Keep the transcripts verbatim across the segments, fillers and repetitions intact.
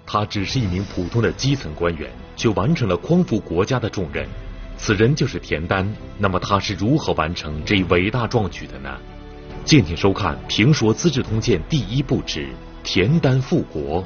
他只是一名普通的基层官员，却完成了匡扶国家的重任。此人就是田丹。那么他是如何完成这一伟大壮举的呢？敬请收看《评说资治通鉴》第一部之田丹复国。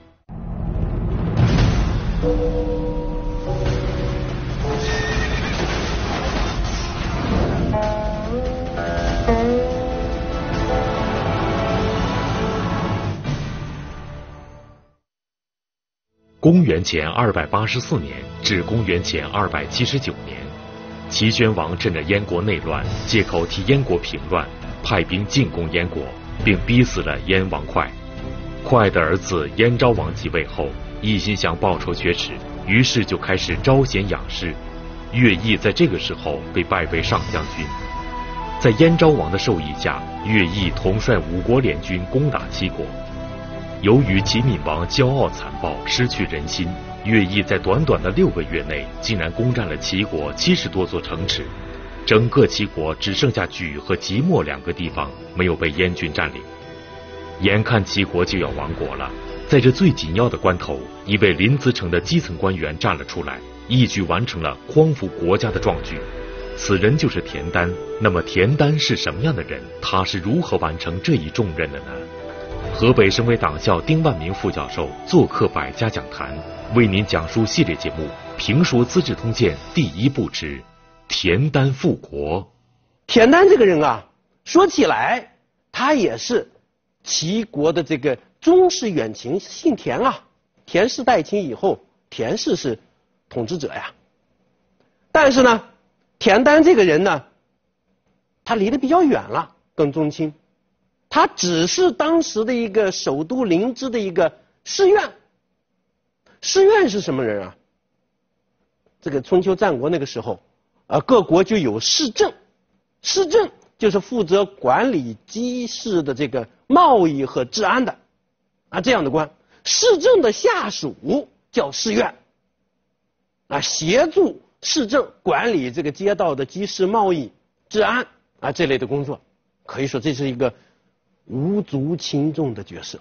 公元前二百八十四年至公元前二百七十九年，齐宣王趁着燕国内乱，借口替燕国平乱，派兵进攻燕国，并逼死了燕王哙。哙的儿子燕昭王继位后，一心想报仇雪耻，于是就开始招贤养士。乐毅在这个时候被拜为上将军。在燕昭王的授意下，乐毅统帅五国联军攻打齐国。由于齐闵王骄傲残暴，失去人心，乐毅在短短的六个月内，竟然攻占了齐国七十多座城池，整个齐国只剩下莒和即墨两个地方没有被燕军占领。眼看齐国就要亡国了，在这最紧要的关头，一位临淄城的基层官员站了出来，一举完成了匡扶国家的壮举。此人就是田丹。那么田丹是什么样的人？他是如何完成这一重任的呢？河北省委党校丁万明副教授做客百家讲坛，为您讲述系列节目《评说资治通鉴》第一部之田丹复国。 田丹这个人啊，说起来他也是齐国的这个宗室远亲，姓田啊。田氏代亲以后，田氏是统治者呀。但是呢，田丹这个人呢，他离得比较远了，跟宗亲。他只是当时的一个首都临淄的一个士院。士院是什么人啊？这个春秋战国那个时候，呃，各国就有士政，士政就是负责管理机市的这个贸易和治安的啊这样的官。士政的下属叫士院，啊，协助市政管理这个街道的机市贸易、治安啊这类的工作。可以说这是一个无足轻重的角色。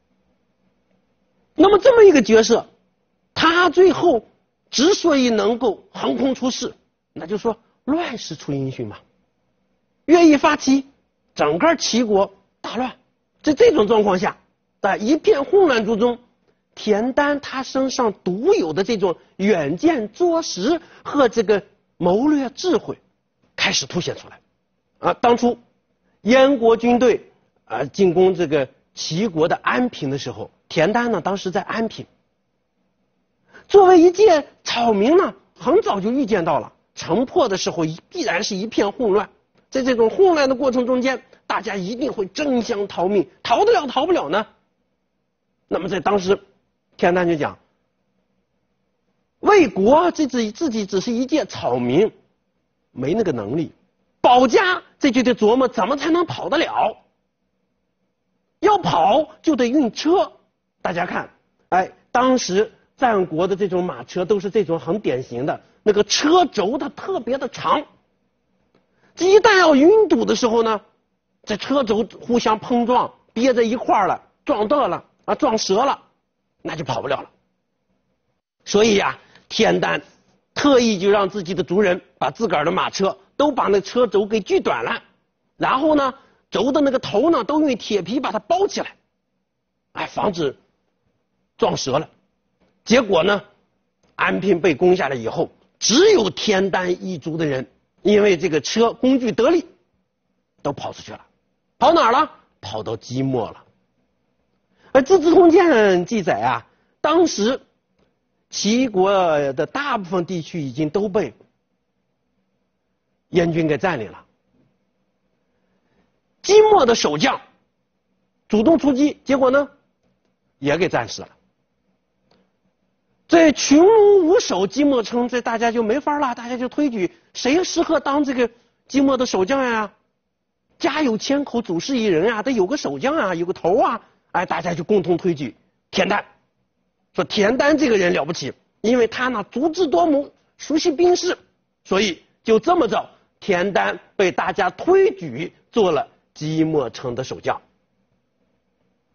那么这么一个角色，他最后之所以能够横空出世，那就是说乱世出英雄嘛。乐毅发齐，整个齐国大乱。在这种状况下，在一片混乱之中，田丹他身上独有的这种远见卓识和这个谋略智慧开始凸显出来。啊，当初燕国军队啊进攻这个齐国的安平的时候，田丹呢当时在安平。作为一介草民呢，很早就预见到了城破的时候必然是一片混乱，在这种混乱的过程中间，大家一定会争相逃命，逃得了逃不了呢？那么在当时，田丹就讲，为国这自己自己只是一介草民，没那个能力；保家这就得琢磨怎么才能跑得了。要跑就得运车。大家看，哎，当时战国的这种马车都是这种很典型的，那个车轴它特别的长。这一旦要晕堵的时候呢，这车轴互相碰撞，憋在一块儿了，撞断了啊，撞折了，那就跑不了了。所以呀、啊，田丹特意就让自己的族人把自个儿的马车都把那车轴给锯短了，然后呢，轴的那个头呢都用铁皮把它包起来，哎，防止撞折了。结果呢，安平被攻下来以后，只有田丹一族的人因为这个车工具得力，都跑出去了。跑哪儿了？跑到即墨了。而《资治通鉴》记载啊，当时齐国的大部分地区已经都被燕军给占领了。即墨的守将主动出击，结果呢也给战死了。这群龙无首，即墨城，这大家就没法了，大家就推举谁适合当这个即墨的守将呀？家有千口，祖师一人啊，得有个守将啊，有个头啊，哎，大家就共同推举田丹，说田丹这个人了不起，因为他呢足智多谋，熟悉兵事，所以就这么着，田丹被大家推举做了即墨城的守将。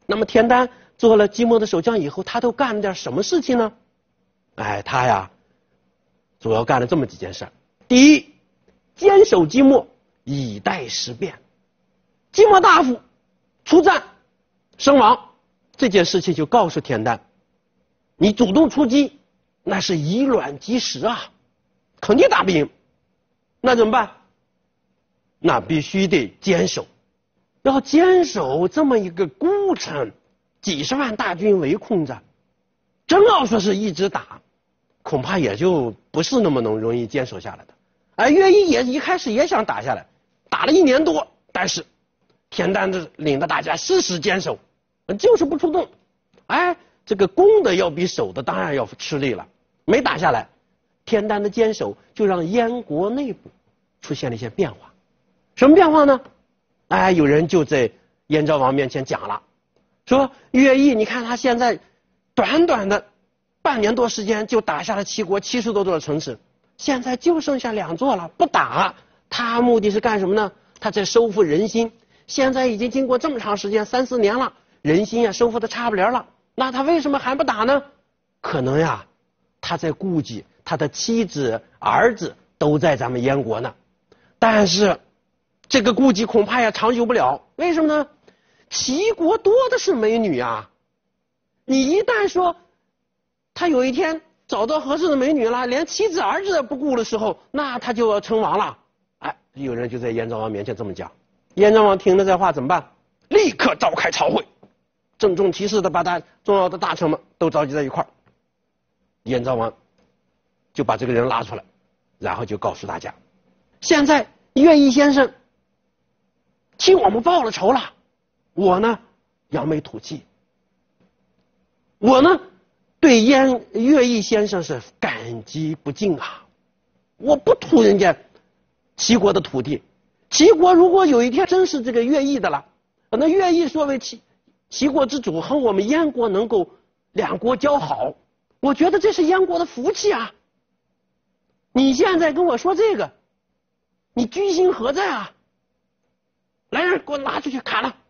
那么田丹做了即墨的守将以后，他都干了点什么事情呢？哎，他呀，主要干了这么几件事。第一，坚守即墨，以待时变。即墨大夫出战身亡，这件事情就告诉田丹，你主动出击，那是以卵击石啊，肯定打不赢。那怎么办？那必须得坚守。要坚守这么一个孤城，几十万大军围控着，真要说是一直打，恐怕也就不是那么能容易坚守下来的。哎，乐毅也一开始也想打下来，打了一年多，但是田丹的领着大家誓死坚守，就是不出动。哎，这个攻的要比守的当然要吃力了，没打下来。田丹的坚守就让燕国内部出现了一些变化。什么变化呢？哎，有人就在燕昭王面前讲了，说乐毅，你看他现在短短的半年多时间就打下了齐国七十多座城池，现在就剩下两座了，不打，他目的是干什么呢？他在收复人心。现在已经经过这么长时间，三四年了，人心呀收复的差不离了，那他为什么还不打呢？可能呀，他在顾忌他的妻子、儿子都在咱们燕国呢，但是这个顾忌恐怕也长久不了。为什么呢？齐国多的是美女啊！你一旦说他有一天找到合适的美女了，连妻子儿子也不顾的时候，那他就要称王了。哎，有人就在燕昭王面前这么讲。燕昭王听了这话怎么办？立刻召开朝会，郑重其事的把他重要的大臣们都召集在一块儿。燕昭王就把这个人拉出来，然后就告诉大家，现在乐毅先生替我们报了仇了，我呢扬眉吐气，我呢对燕乐毅先生是感激不尽啊！我不图人家齐国的土地，齐国如果有一天真是这个乐毅的了，那乐毅作为齐齐国之主和我们燕国能够两国交好，我觉得这是燕国的福气啊！你现在跟我说这个，你居心何在啊？来人，给我拿出去砍了！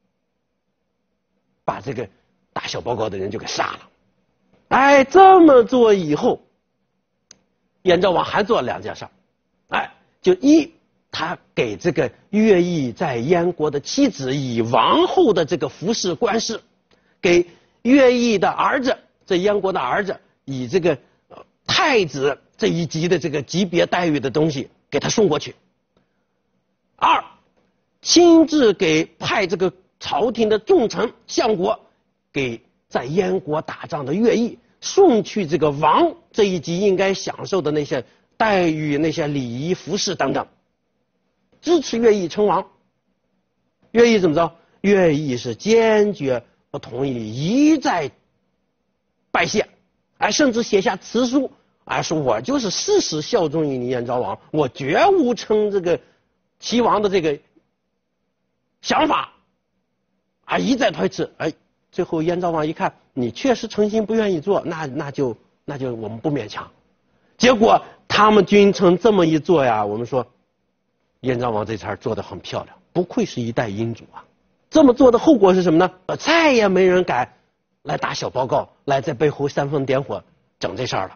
把这个打小报告的人就给杀了。哎，这么做以后，燕昭王还做了两件事。哎，就一，他给这个乐毅在燕国的妻子以王后的这个服饰官饰，给乐毅的儿子在燕国的儿子以这个、呃、太子这一级的这个级别待遇的东西给他送过去。二，亲自给派这个朝廷的重臣相国给在燕国打仗的乐毅送去这个王这一级应该享受的那些待遇、那些礼仪、服饰等等，支持乐毅称王。乐毅怎么着？乐毅是坚决不同意，一再拜谢，哎，甚至写下辞书，哎，说我就是誓死效忠于你燕昭王，我绝无称这个齐王的这个想法，啊，一再推辞。哎，最后燕昭王一看，你确实诚心不愿意做，那那就那就我们不勉强。结果他们君臣这么一做呀，我们说燕昭王这茬做得很漂亮，不愧是一代英主啊！这么做的后果是什么呢？再也没人敢来打小报告，来在背后煽风点火整这事儿了。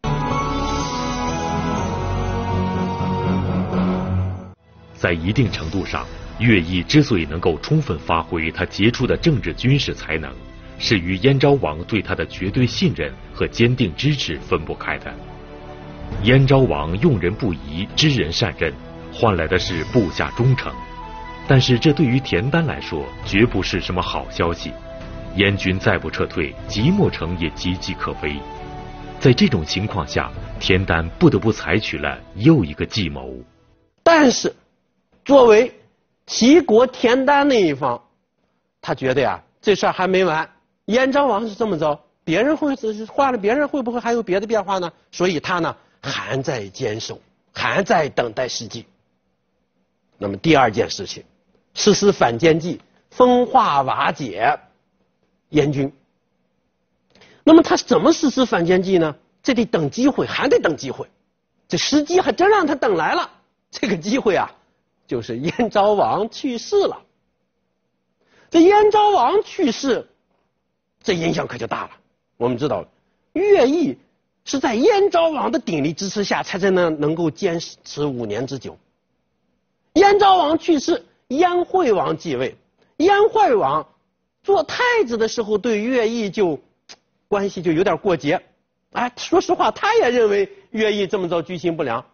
在一定程度上，乐毅之所以能够充分发挥他杰出的政治军事才能，是与燕昭王对他的绝对信任和坚定支持分不开的。燕昭王用人不疑，知人善任，换来的是部下忠诚。但是这对于田丹来说绝不是什么好消息，燕军再不撤退，即墨城也岌岌可危。在这种情况下，田丹不得不采取了又一个计谋。 但是作为齐国田丹那一方，他觉得呀，这事儿还没完。燕昭王是这么着，别人会换了别人会不会还有别的变化呢？所以他呢还在坚守，还在等待时机。那么第二件事情，实施反间计，分化瓦解燕军。那么他怎么实施反间计呢？这得等机会，还得等机会。这时机还真让他等来了。这个机会啊，就是燕昭王去世了。 这燕昭王去世，这影响可就大了。我们知道，乐毅是在燕昭王的鼎力支持下，才真能能够坚持五年之久。燕昭王去世，燕惠王继位。燕惠王做太子的时候，对乐毅就关系就有点过节。哎，说实话，他也认为乐毅这么着居心不良。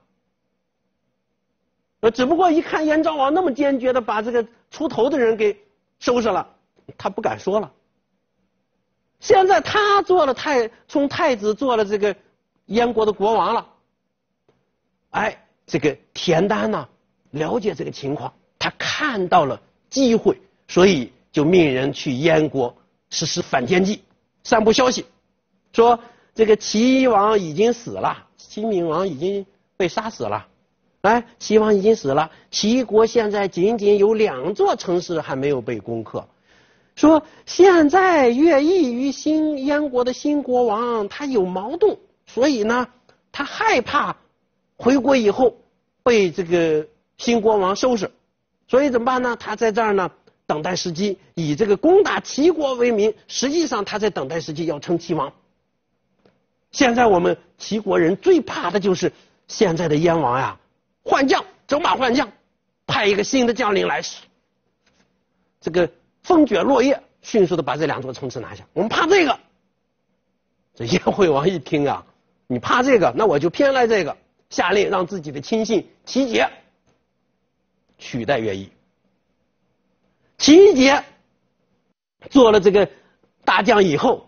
呃，只不过一看燕昭王那么坚决的把这个出头的人给收拾了，他不敢说了。现在他做了太，从太子做了这个燕国的国王了。哎，这个田丹呢，了解这个情况，他看到了机会，所以就命人去燕国实施反间计，散布消息，说这个齐王已经死了，齐闵王已经被杀死了。哎，齐王已经死了，齐国现在仅仅有两座城市还没有被攻克。说现在乐毅与新燕国的新国王他有矛盾，所以呢，他害怕回国以后被这个新国王收拾，所以怎么办呢？他在这儿呢等待时机，以这个攻打齐国为名，实际上他在等待时机要称齐王。现在我们齐国人最怕的就是现在的燕王呀，换将，走马换将，派一个新的将领来，这个风卷落叶，迅速的把这两座城池拿下。我们怕这个。这燕惠王一听啊，你怕这个，那我就偏来这个，下令让自己的亲信齐节取代乐毅。齐节做了这个大将以后，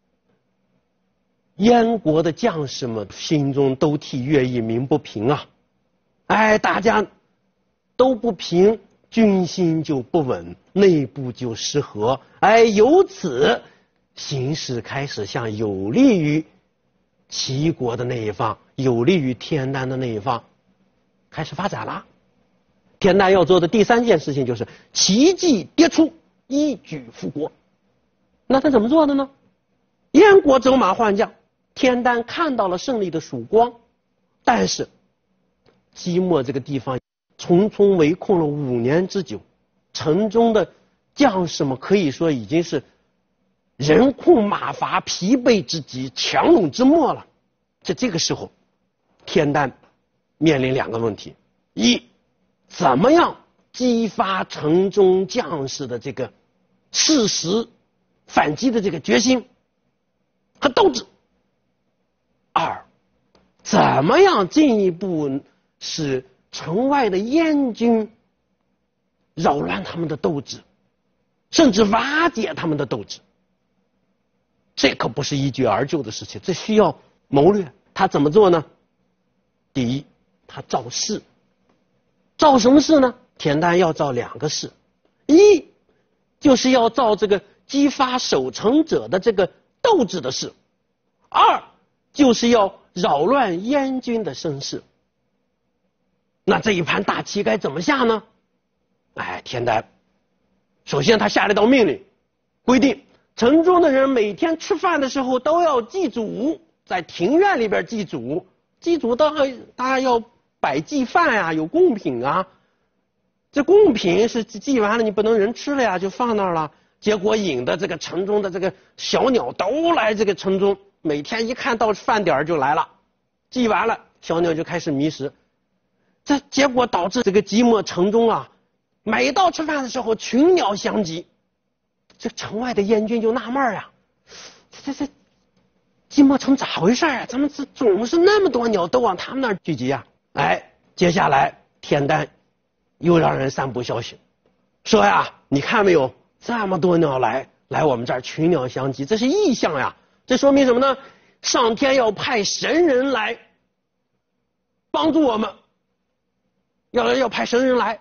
燕国的将士们心中都替乐毅鸣不平啊。哎，大家都不平，军心就不稳，内部就失和。哎，由此形势开始向有利于齐国的那一方，有利于田丹的那一方开始发展了。田丹要做的第三件事情就是奇计迭出，一举复国。那他怎么做的呢？燕国走马换将，田丹看到了胜利的曙光，但是即墨这个地方重重围困了五年之久，城中的将士们可以说已经是人困马乏，疲惫之极，强弩之末了。在这个时候，田丹面临两个问题：一，怎么样激发城中将士的这个适时反击的这个决心和斗志；二，怎么样进一步使城外的燕军扰乱他们的斗志，甚至瓦解他们的斗志。这可不是一举而就的事情，这需要谋略。他怎么做呢？第一，他造势。造什么势呢？田丹要造两个势，一就是要造这个激发守城者的这个斗志的势，二就是要扰乱燕军的声势。那这一盘大棋该怎么下呢？哎，田丹首先他下了一道命令，规定城中的人每天吃饭的时候都要祭祖，在庭院里边祭祖。祭祖当然当然要摆祭饭呀、啊，有贡品啊。这贡品是祭完了你不能人吃了呀，就放那儿了。结果引的这个城中的这个小鸟都来这个城中，每天一看到饭点就来了。祭完了，小鸟就开始觅食。这结果导致这个即墨城中啊，每到吃饭的时候群鸟相集。这城外的燕军就纳闷呀，这这即墨城咋回事啊？怎么这总是那么多鸟都往他们那儿聚集啊？哎，接下来田丹又让人散布消息，说呀，你看没有，这么多鸟来来我们这儿群鸟相集，这是异象呀。这说明什么呢？上天要派神人来帮助我们，要要派神人来。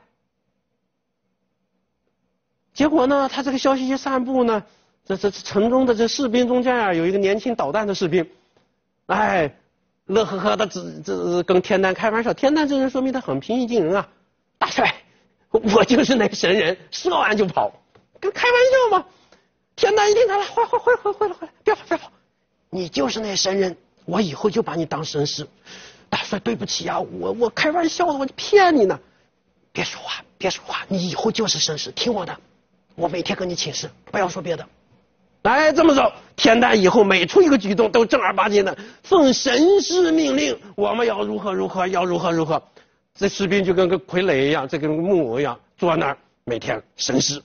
结果呢，他这个消息一散布呢，这这城中的这士兵中间啊，有一个年轻捣蛋的士兵，哎，乐呵呵的这这跟田丹开玩笑。田丹这人说明他很平易近人啊，大帅，我就是那神人，说完就跑，跟开玩笑嘛。田丹一听他了，回回回回回来回来，别跑别跑，你就是那神人，我以后就把你当神师。大帅对不起啊，我我开玩笑的，我就骗你呢。别说话别说话，你以后就是神师，听我的。 我每天跟你请示，不要说别的。哎，这么着，田丹以后每出一个举动都正儿八经的奉神师命令，我们要如何如何，要如何如何。这士兵就跟个傀儡一样，这跟木偶一样坐那儿，每天神师。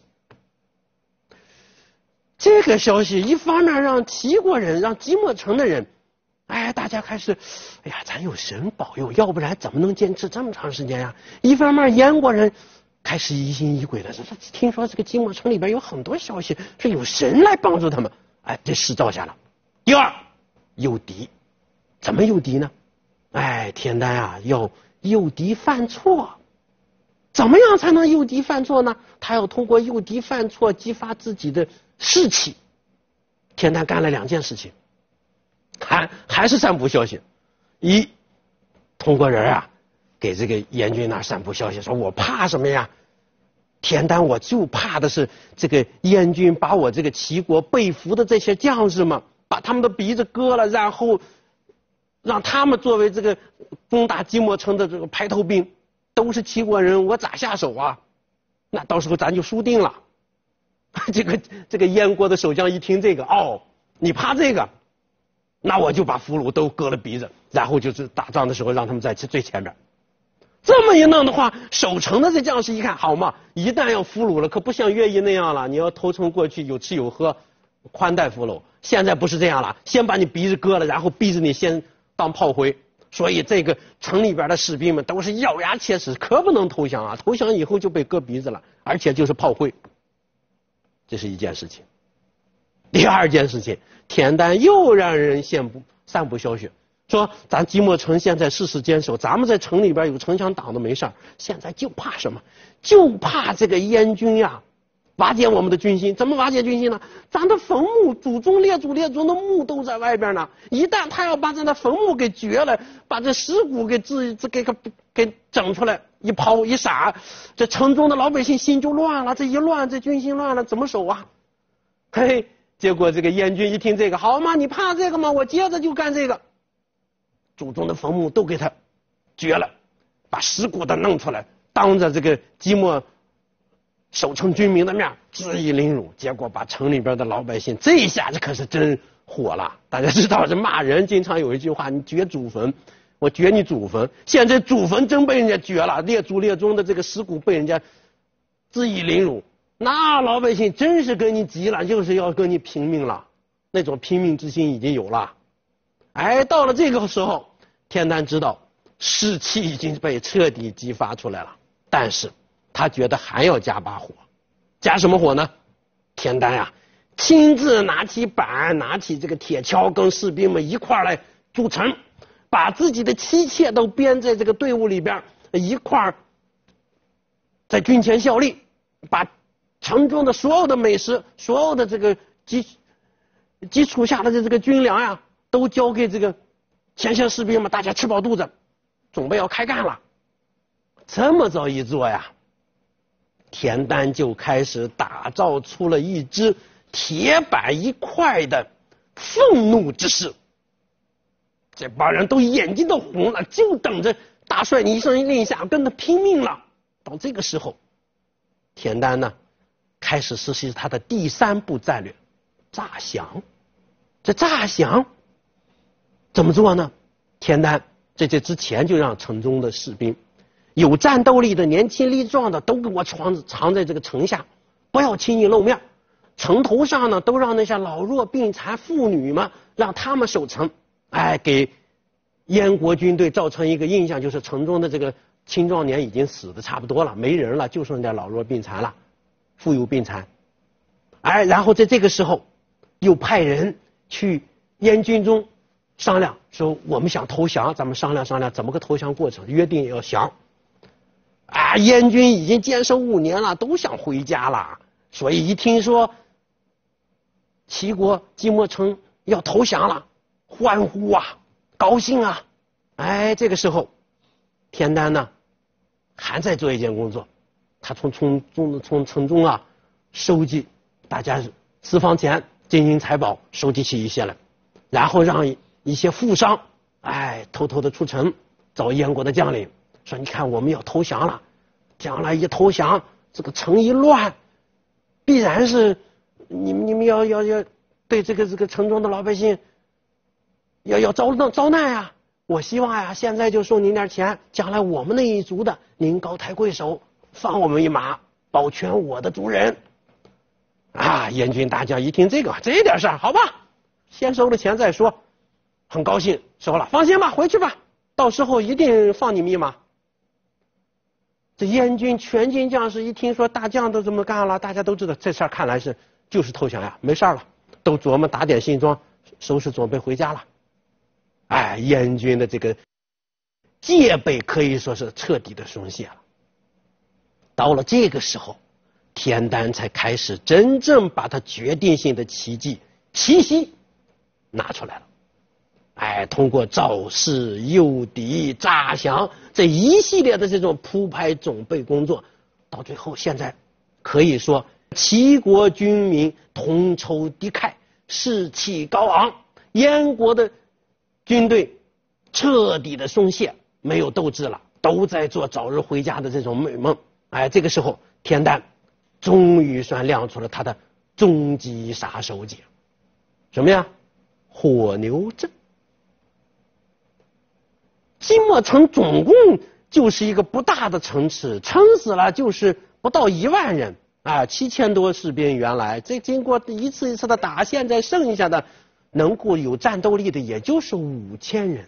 这个消息一方面让齐国人，让即墨城的人，哎，大家开始，哎呀，咱有神保佑，要不然怎么能坚持这么长时间呀？一方面燕国人开始疑心疑鬼的，说听说这个即墨城里边有很多消息，是有神来帮助他们。哎，这事造下了。第二，诱敌，怎么诱敌呢？哎，田丹啊，要诱敌犯错。怎么样才能诱敌犯错呢？他要通过诱敌犯错激发自己的士气。田丹干了两件事情，还还是散布消息。一，通过人啊，给这个燕军那散布消息，说我怕什么呀？田丹我就怕的是这个燕军把我这个齐国被俘的这些将士们，把他们的鼻子割了，然后让他们作为这个攻打即墨城的这个排头兵，都是齐国人，我咋下手啊？那到时候咱就输定了。这个这个燕国的守将一听这个，哦，你怕这个，那我就把俘虏都割了鼻子，然后就是打仗的时候让他们在最前面。这么一弄的话，守城的这将士一看，好嘛，一旦要俘虏了，可不像乐毅那样了，你要投诚过去，有吃有喝，宽待俘虏。现在不是这样了，先把你鼻子割了，然后逼着你先当炮灰。所以这个城里边的士兵们都是咬牙切齿，可不能投降啊！投降以后就被割鼻子了，而且就是炮灰。这是一件事情。第二件事情，田丹又让人散布散布消息，说咱即墨城现在世事坚守，咱们在城里边有城墙挡的没事儿，现在就怕什么？就怕这个燕军呀、啊，瓦解我们的军心。怎么瓦解军心呢？咱的坟墓，祖宗列祖列宗的墓都在外边呢。一旦他要把咱的坟墓给掘了，把这尸骨给自给给给整出来，一抛一撒，这城中的老百姓心就乱了。这一乱，这军心乱了，怎么守啊？嘿，结果这个燕军一听这个，好嘛，你怕这个吗？我接着就干这个。祖宗的坟墓都给他掘了，把尸骨都弄出来，当着这个即墨守城军民的面恣意凌辱，结果把城里边的老百姓，这一下子可是真火了。大家知道这骂人经常有一句话，你掘祖坟，我掘你祖坟。现在祖坟真被人家掘了，列祖列宗的这个尸骨被人家恣意凌辱，那老百姓真是跟你急了，就是要跟你拼命了，那种拼命之心已经有了。哎，到了这个时候，田丹知道士气已经被彻底激发出来了，但是他觉得还要加把火。加什么火呢？田丹呀、啊，亲自拿起板，拿起这个铁锹，跟士兵们一块儿来筑城，把自己的妻妾都编在这个队伍里边，一块儿在军前效力，把城中的所有的美食，所有的这个基基础下的这个军粮呀，都交给这个前线士兵们，大家吃饱肚子，准备要开干了。这么着一做呀，田丹就开始打造出了一支铁板一块的愤怒之势。这帮人都眼睛都红了，就等着大帅你一声令下跟他拼命了。到这个时候，田丹呢开始实施他的第三步战略，诈降。这诈降怎么做呢？田丹在这之前就让城中的士兵，有战斗力的、年轻力壮的都给我藏藏在这个城下，不要轻易露面。城头上呢，都让那些老弱病残、妇女们，让他们守城。哎，给燕国军队造成一个印象，就是城中的这个青壮年已经死的差不多了，没人了，就剩下老弱病残了，妇幼病残。哎，然后在这个时候，又派人去燕军中商量，说我们想投降，咱们商量商量怎么个投降过程，约定要降。啊，燕军已经坚守五年了，都想回家了，所以一听说齐国即墨城要投降了，欢呼啊，高兴啊。哎，这个时候田丹呢还在做一件工作，他从从从从城中啊收集大家私房钱、金银财宝，收集起一些来，然后让一些富商哎偷偷的出城找燕国的将领，说你看我们要投降了，将来一投降，这个城一乱， 必然是你们你们要要要对这个这个城中的老百姓要要遭难遭难呀！我希望呀，现在就送您点钱，将来我们那一族的您高抬贵手，放我们一马，保全我的族人。啊，燕军大将一听这个，这点事儿，好吧，先收了钱再说，很高兴收了，放心吧，回去吧，到时候一定放你们一马。这燕军全军将士一听说大将都这么干了，大家都知道这事儿看来是就是投降呀，没事了，都琢磨打点行装，收拾准备回家了。哎，燕军的这个戒备可以说是彻底的松懈了。到了这个时候，田丹才开始真正把他决定性的奇迹奇袭拿出来了。哎，通过造势、诱敌、诈降这一系列的这种铺排准备工作，到最后现在可以说齐国军民同仇敌忾，士气高昂，燕国的军队彻底的松懈，没有斗志了，都在做早日回家的这种美梦。哎，这个时候田丹终于算亮出了他的终极杀手锏，什么呀？火牛阵。即墨城总共就是一个不大的城池，撑死了就是不到一万人啊，七千多士兵。原来这经过一次一次的打，现在剩下的能够有战斗力的也就是五千人。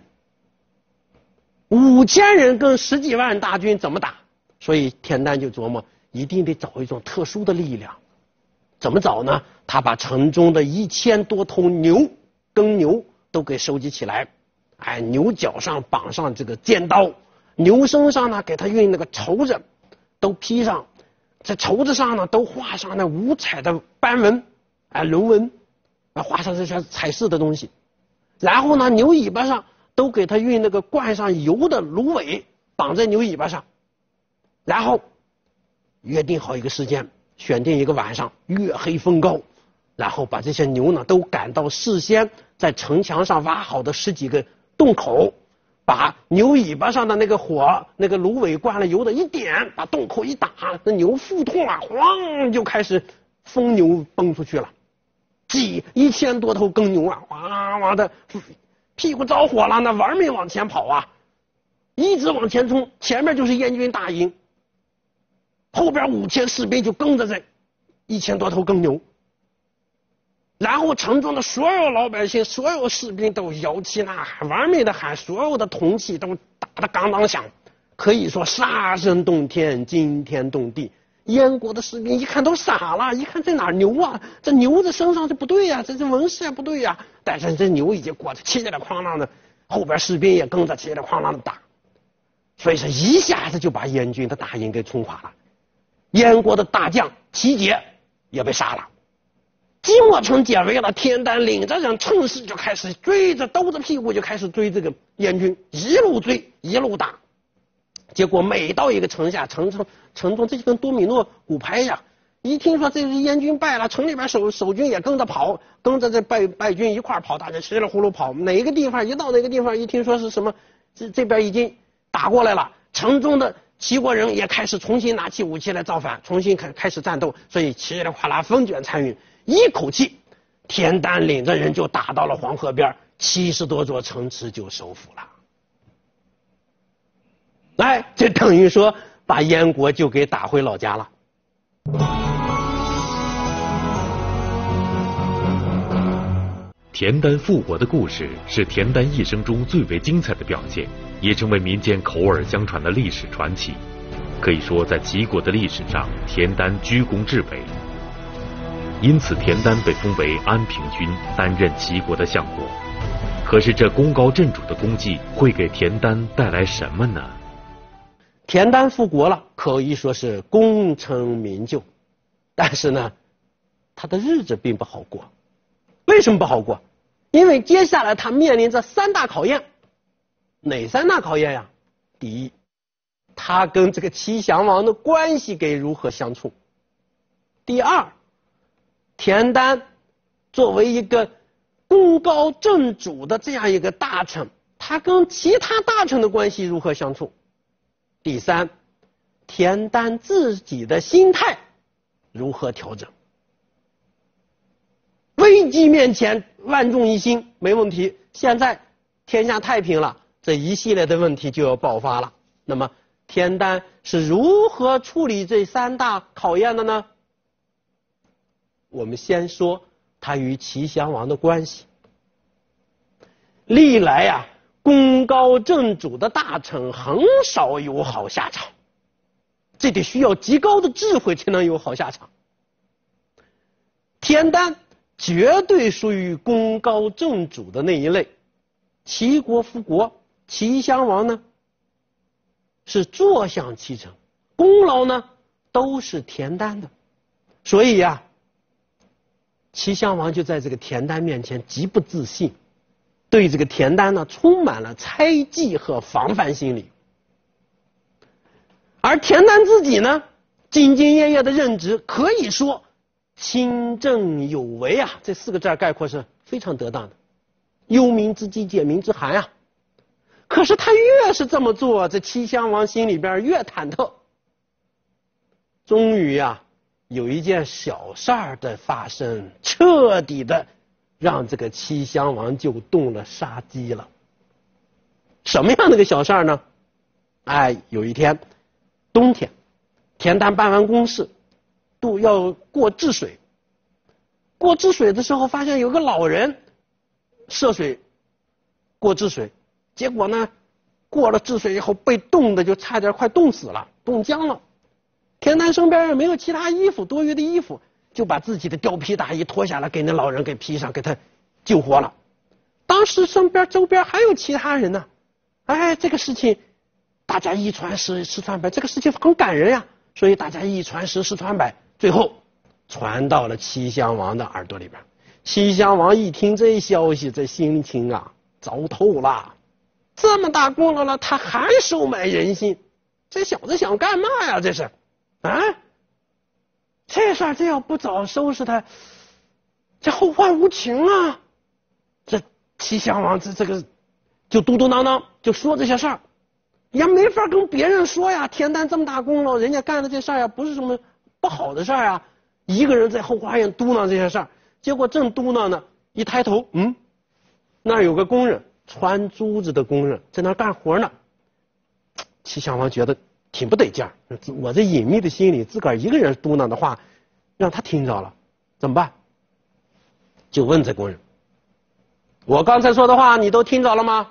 五千人跟十几万大军怎么打？所以田丹就琢磨，一定得找一种特殊的力量。怎么找呢？他把城中的一千多头牛、耕牛都给收集起来。哎，牛角上绑上这个尖刀，牛身上呢给他运那个绸子，都披上，在绸子上呢都画上那五彩的斑纹，哎，龙纹，啊，画上这些彩饰的东西。然后呢，牛尾巴上都给他运那个灌上油的芦苇，绑在牛尾巴上。然后约定好一个时间，选定一个晚上，月黑风高，然后把这些牛呢都赶到事先在城墙上挖好的十几个洞口，把牛尾巴上的那个火，那个芦苇灌了油的一点，把洞口一打，那牛腹痛了，咣就开始疯牛蹦出去了。几一千多头耕牛啊，哇哇的屁股着火了，那玩命往前跑啊，一直往前冲，前面就是燕军大营，后边五千士兵就跟着这一千多头耕牛。然后城中的所有老百姓、所有士兵都摇旗呐喊，玩命的喊，所有的铜器都打得刚刚响，可以说杀声动天，惊天动地。燕国的士兵一看都傻了，一看这哪牛啊？这牛的身上这不对呀、啊，这这纹饰也不对呀、啊。但是这牛已经裹着气里哐啷的，后边士兵也跟着气里哐啷的打，所以说一下子就把燕军的大营给冲垮了。燕国的大将齐杰也被杀了。即墨城解围了，田丹领着人趁势就开始追着，兜着屁股就开始追这个燕军，一路追一路打。结果每到一个城下，城城城中这就跟多米诺骨牌一样，一听说这是燕军败了，城里边守守军也跟着跑，跟着这败败军一块跑，大家稀里糊涂跑。哪个地方一到哪个地方，一听说是什么，这这边已经打过来了，城中的齐国人也开始重新拿起武器来造反，重新开开始战斗，所以稀里哗啦风卷残云。一口气，田丹领着人就打到了黄河边，七十多座城池就收复了。哎，这等于说把燕国就给打回老家了。 田丹复国的故事是田丹一生中最为精彩的表现，也成为民间口耳相传的历史传奇。可以说，在齐国的历史上，田丹居功至伟。因此田丹被封为安平君，担任齐国的相国。可是这功高震主的功绩会给田丹带来什么呢？ 田丹复国了，可以说是功成名就，但是呢，他的日子并不好过。为什么不好过？因为接下来他面临着三大考验。哪三大考验呀？第一，他跟这个齐襄王的关系该如何相处？第二，田丹作为一个功高震主的这样一个大臣，他跟其他大臣的关系如何相处？第三，田丹自己的心态如何调整？ 计面前万众一心，没问题。现在天下太平了，这一系列的问题就要爆发了。那么田丹是如何处理这三大考验的呢？我们先说他与齐襄王的关系。历来呀、啊，功高震主的大臣很少有好下场，这得需要极高的智慧才能有好下场。田丹绝对属于功高震主的那一类。齐国复国，齐襄王呢是坐享其成，功劳呢都是田丹的，所以呀、啊，齐襄王就在这个田丹面前极不自信，对这个田丹呢充满了猜忌和防范心理。而田丹自己呢，兢兢业业的任职，可以说清正有为啊，这四个字概括是非常得当的。忧民之急，解民之寒啊。可是他越是这么做，这齐襄王心里边越忐忑。终于呀、啊，有一件小事儿的发生，彻底的让这个齐襄王就动了杀机了。什么样的一个小事儿呢？哎，有一天冬天，田丹办完公事，都要过治水。过治水的时候，发现有个老人涉水过治水，结果呢，过了治水以后被冻的就差点快冻死了，冻僵了。田丹身边也没有其他衣服，多余的衣服，就把自己的貂皮大衣脱下来给那老人给披上，给他救活了。当时身边周边还有其他人呢，哎，这个事情大家一传十，十传百，这个事情很感人呀，所以大家一传十，十传百，最后传到了齐襄王的耳朵里边。齐襄王一听这消息，这心情啊糟透了。这么大功劳了，他还收买人心，这小子想干嘛呀？这是啊，这事儿这要不早收拾他，这后患无情啊！这齐襄王这这个就嘟嘟囔囔就说这些事儿，也没法跟别人说呀。田丹这么大功劳，人家干的这事儿呀，不是什么不好的事儿啊。一个人在后花园嘟囔这些事儿，结果正嘟囔呢，一抬头，嗯，那儿有个工人，穿珠子的工人在那儿干活呢。齐襄王觉得挺不得劲儿，我这隐秘的心里自个儿一个人嘟囔的话，让他听着了，怎么办？就问这工人：“我刚才说的话你都听着了吗？”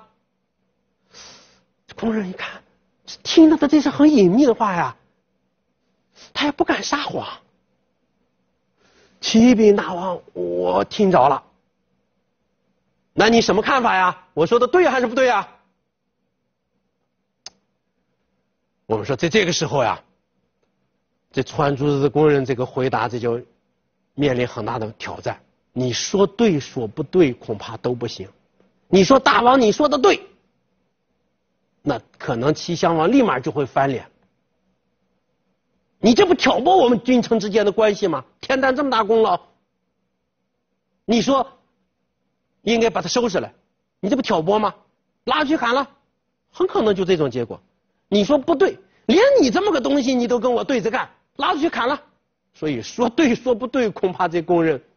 工人一看，听到的这是很隐秘的话呀，他也不敢撒谎。启禀大王，我听着了。那你什么看法呀？我说的对还是不对呀？我们说在这个时候呀，这穿珠子的工人这个回答，这就面临很大的挑战。你说对说不对，恐怕都不行。你说大王你说的对，那可能齐襄王立马就会翻脸。你这不挑拨我们君臣之间的关系吗？田丹这么大功劳，你说应该把他收拾来，你这不挑拨吗？拉去砍了，很可能就这种结果。你说不对，连你这么个东西你都跟我对着干，拉去砍了。所以说对说不对，恐怕这工人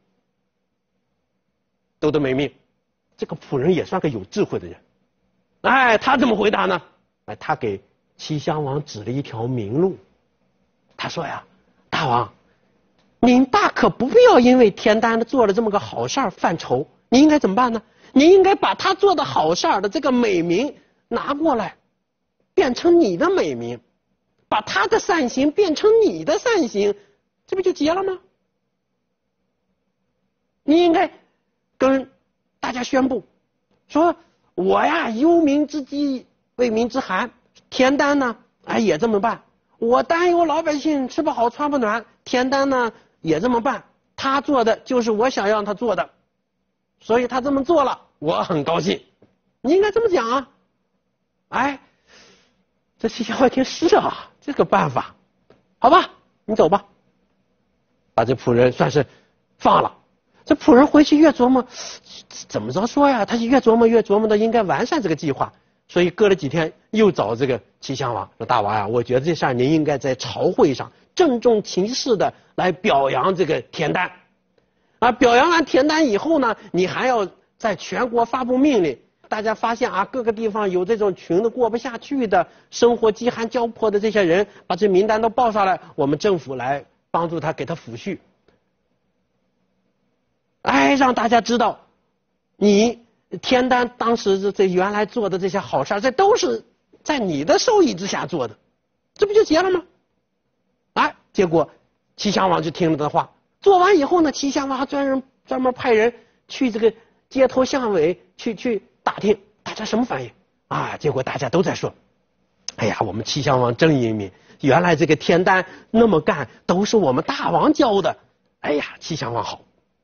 都得没命。这个仆人也算个有智慧的人，哎，他怎么回答呢？哎，他给齐襄王指了一条明路。他说呀，大王，您大可不必要因为田丹做了这么个好事儿犯愁，你应该怎么办呢？你应该把他做的好事儿的这个美名拿过来，变成你的美名，把他的善行变成你的善行，这不就结了吗？你应该跟大家宣布说，我呀忧民之饥，为民之寒，田丹呢，哎也这么办。我担忧老百姓吃不好穿不暖，田丹呢也这么办，他做的就是我想让他做的，所以他这么做了，我很高兴。你应该这么讲啊。哎，这齐襄王一听是啊，这个办法，好吧，你走吧，把这仆人算是放了。这仆人回去越琢磨，怎么着说呀？他越琢磨越琢磨的应该完善这个计划。所以隔了几天又找这个齐襄王说，大王呀，我觉得这事儿您应该在朝会上郑重其事的来表扬这个田丹。 啊，表扬完田丹以后呢，你还要在全国发布命令。大家发现啊，各个地方有这种穷的过不下去的，生活饥寒交迫的这些人，把这名单都报上来，我们政府来帮助他，给他抚恤。哎，让大家知道，你田丹当时这这原来做的这些好事，这都是在你的授意之下做的，这不就结了吗？哎，结果齐襄王就听了他的话，做完以后呢，齐襄王还专人专门派人去这个街头巷尾去去打听大家什么反应啊？结果大家都在说，哎呀，我们齐襄王真英明，原来这个田丹那么干都是我们大王教的。哎呀，齐襄王好，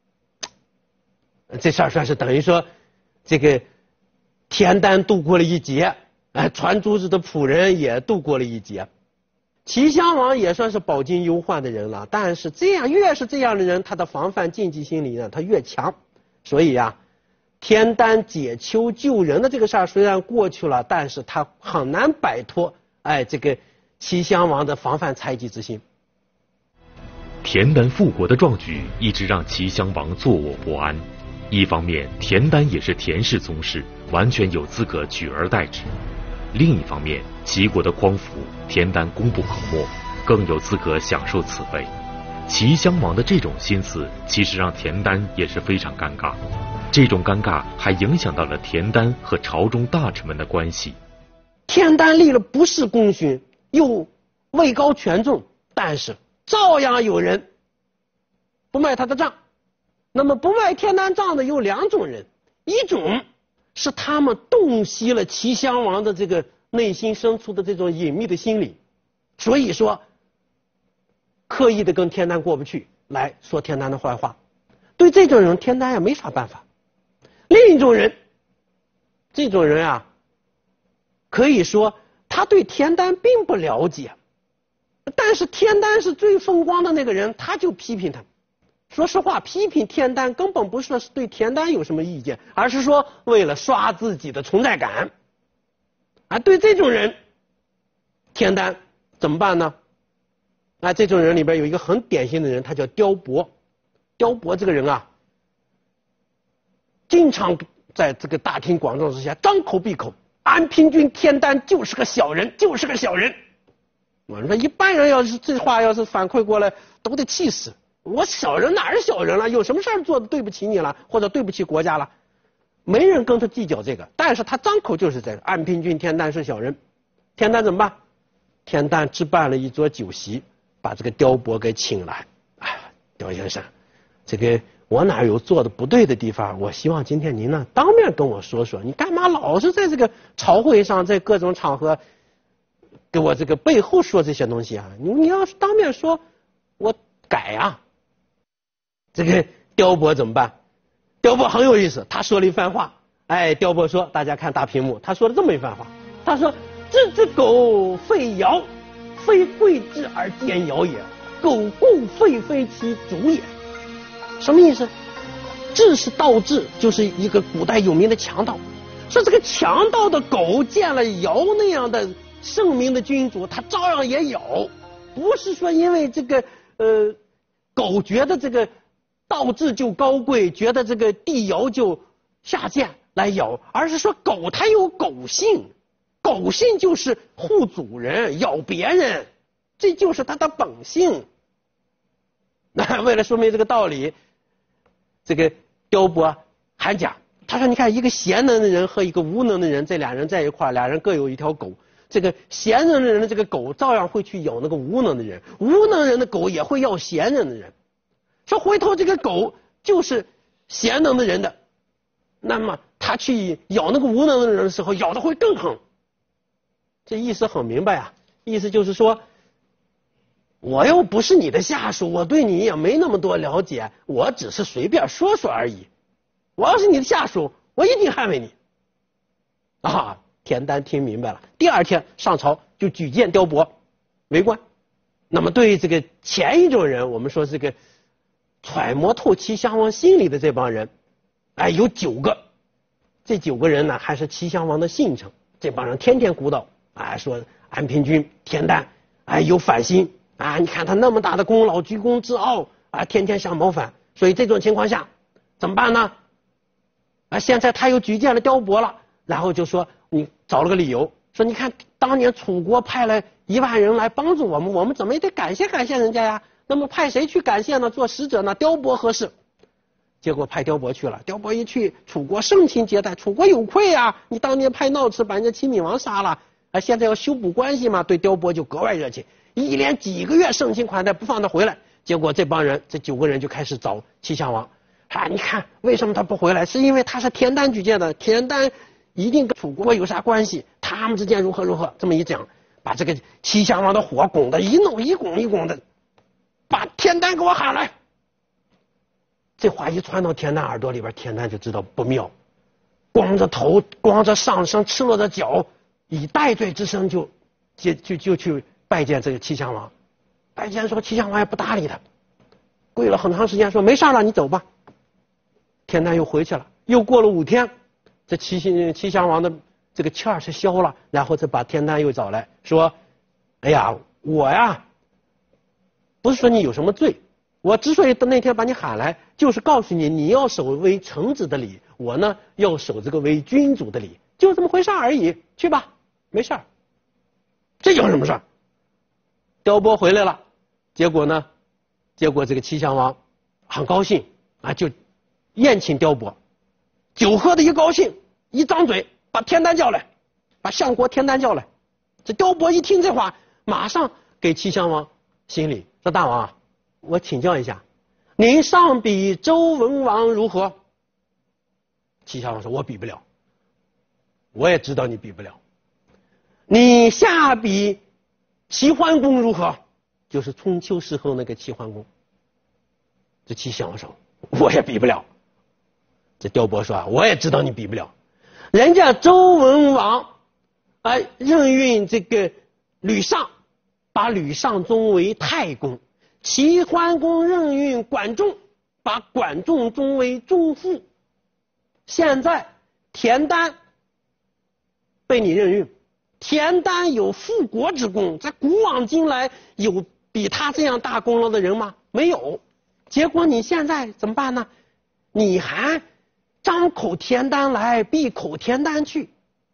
这事儿算是等于说这个田丹度过了一劫，哎，传珠子的仆人也度过了一劫。齐襄王也算是饱经忧患的人了，但是这样越是这样的人，他的防范禁忌心理呢，他越强。所以呀、啊，田丹解丘救人的这个事儿虽然过去了，但是他很难摆脱哎这个齐襄王的防范猜忌之心。 田丹复国的壮举一直让齐襄王坐卧不安。一方面，田丹也是田氏宗室，完全有资格取而代之；另一方面，齐国的匡扶，田丹功不可没，更有资格享受此位。齐襄王的这种心思，其实让田丹也是非常尴尬。这种尴尬还影响到了田丹和朝中大臣们的关系。 田丹立了不世功勋，又位高权重，但是照样有人不卖他的账。那么不卖田丹账的有两种人，一种是他们洞悉了齐襄王的这个内心深处的这种隐秘的心理，所以说刻意的跟田丹过不去，来说田丹的坏话。对这种人，田丹也没啥办法。另一种人，这种人啊，可以说他对田丹并不了解，但是田丹是最风光的那个人，他就批评他。说实话，批评田丹根本不是说是对田丹有什么意见，而是说为了刷自己的存在感。啊，对这种人，田丹怎么办呢？啊，这种人里边有一个很典型的人，他叫刁伯。刁伯这个人啊，经常在这个大庭广众之下张口闭口，安平君田丹就是个小人，就是个小人。我说一般人要是这话要是反馈过来，都得气死。我小人哪是小人了？有什么事儿做的对不起你了，或者对不起国家了？没人跟他计较这个，但是他张口就是这个安平君田丹是小人。田丹怎么办？田丹置办了一桌酒席，把这个刁伯给请来。哎，刁先生，这个我哪有做的不对的地方？我希望今天您呢当面跟我说说，你干嘛老是在这个朝会上，在各种场合给我这个背后说这些东西啊？你你要是当面说，我改啊。这个刁伯怎么办？刁伯很有意思，他说了一番话。哎，刁伯说，大家看大屏幕，他说了这么一番话。他说：“这只狗非尧，非贵之而见尧也；狗故废非其主也。”什么意思？智是盗智，就是一个古代有名的强盗。说这个强盗的狗见了尧那样的圣明的君主，他照样也咬。不是说因为这个呃狗觉得这个道智就高贵，觉得这个帝尧就下贱来咬，而是说狗它有狗性，狗性就是护主人咬别人，这就是它的本性。那为了说明这个道理，这个刁伯还讲，他说你看一个贤能的人和一个无能的人，这俩人在一块，俩人各有一条狗，这个贤能的人的这个狗照样会去咬那个无能的人，无能人的狗也会咬贤人的人。说回头这个狗就是贤能的人的，那么他去咬那个无能的人的时候，咬的会更狠。这意思很明白啊，意思就是说，我又不是你的下属，我对你也没那么多了解，我只是随便说说而已。我要是你的下属，我一定捍卫你。啊，田丹听明白了，第二天上朝就举荐刁伯为官。那么对于这个前一种人，我们说这个揣摩透齐襄王心里的这帮人，哎，有九个。这九个人呢，还是齐襄王的信臣。这帮人天天鼓捣，哎，说安平君田丹，哎，有反心啊！你看他那么大的功劳，居功自傲啊，天天想谋反。 所以这种情况下怎么办呢？啊，现在他又举荐了刁伯了，然后就说你找了个理由，说你看当年楚国派了一万人来帮助我们，我们怎么也得感谢感谢人家呀。那么派谁去感谢呢？做使者呢？刁伯合适。结果派刁伯去了，刁伯一去，楚国盛情接待，楚国有愧啊！你当年派闹池把人家齐闵王杀了，啊，现在要修补关系嘛，对刁伯就格外热情，一连几个月盛情款待，不放他回来。结果这帮人，这九个人就开始找齐襄王，啊，你看为什么他不回来？是因为他是田丹举荐的，田丹一定跟楚国有啥关系，他们之间如何如何，这么一讲，把这个齐襄王的火拱得一弄一拱一拱的，把田丹给我喊来。这话一传到田丹耳朵里边，田丹就知道不妙，光着头，光着上身，赤裸着脚，以戴罪之身就就就就去拜见这个齐襄王。拜见说齐襄王也不搭理他，跪了很长时间，说没事了，你走吧。田丹又回去了。又过了五天，这齐齐襄王的这个气儿是消了，然后再把田丹又找来说，哎呀，我呀不是说你有什么罪，我之所以那天把你喊来，就是告诉你你要守为臣子的礼，我呢要守这个为君主的礼，就这么回事而已，去吧，没事儿。这有什么事儿？刁伯回来了，结果呢，结果这个齐襄王很高兴啊，就宴请刁伯。酒喝的一高兴，一张嘴把田丹叫来，把相国田丹叫来。这刁伯一听这话，马上给齐襄王行礼，说大王啊，我请教一下，您上比周文王如何？齐襄王说，我比不了。我也知道你比不了。你下比齐桓公如何？就是春秋时候那个齐桓公。这齐襄王说，我也比不了。这刁伯说，我也知道你比不了。人家周文王啊任运这个吕尚，把吕尚宗为太公；齐桓公任运管仲，把管仲宗为仲父。现在田丹被你任运，田丹有复国之功，在古往今来有比他这样大功劳的人吗？没有。结果你现在怎么办呢？你还张口田丹来，闭口田丹去，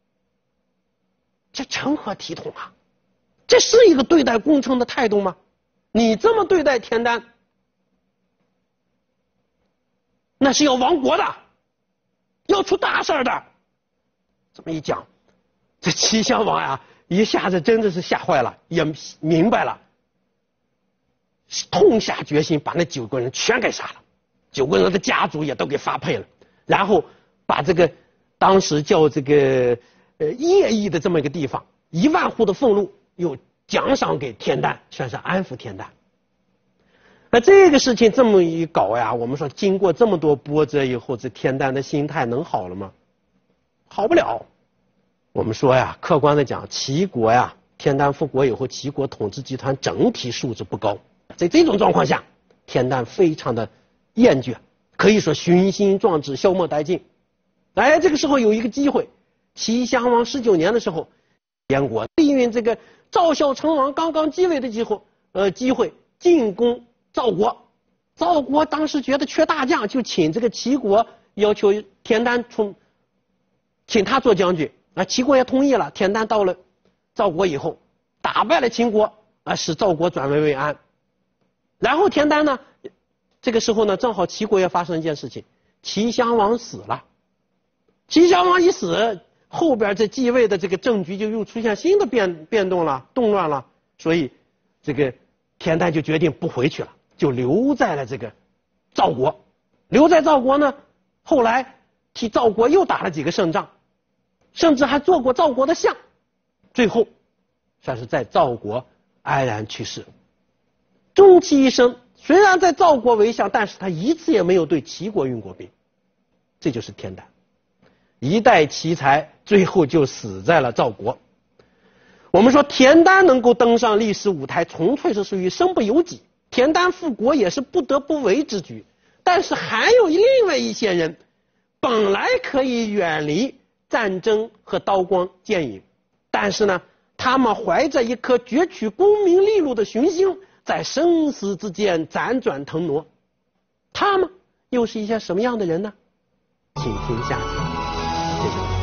这成何体统啊？这是一个对待功臣的态度吗？你这么对待田丹，那是要亡国的，要出大事的。这么一讲，这齐襄王呀，一下子真的是吓坏了，也明白了，痛下决心把那九个人全给杀了，九个人的家族也都给发配了，然后把这个当时叫这个呃邺邑的这么一个地方，一万户的俸禄又奖赏给田丹，算是安抚田丹。那这个事情这么一搞呀，我们说经过这么多波折以后，这田丹的心态能好了吗？好不了。我们说呀，客观的讲，齐国呀，田丹复国以后，齐国统治集团整体素质不高。在这种状况下，田丹非常的厌倦，可以说雄心壮志消磨殆尽。哎，这个时候有一个机会，齐襄王十九年的时候，燕国利用这个赵孝成王刚刚继位的机会，呃，机会进攻赵国。赵国当时觉得缺大将，就请这个齐国要求田丹出，请他做将军。啊，齐国也同意了。田丹到了赵国以后，打败了秦国，啊，使赵国转危为安。然后田丹呢，这个时候呢，正好齐国也发生一件事情，齐襄王死了。齐襄王一死，后边这继位的这个政局就又出现新的变变动了，动乱了。所以这个田丹就决定不回去了，就留在了这个赵国。留在赵国呢，后来替赵国又打了几个胜仗，甚至还做过赵国的相，最后算是在赵国安然去世。终其一生，虽然在赵国为相，但是他一次也没有对齐国用过兵。这就是田丹，一代奇才，最后就死在了赵国。我们说田丹能够登上历史舞台，纯粹是属于身不由己。田丹复国也是不得不为之举，但是还有另外一些人，本来可以远离战争和刀光剑影，但是呢，他们怀着一颗攫取功名利禄的雄心，在生死之间辗转腾挪。 他们又是一些什么样的人呢？请听下集。谢谢。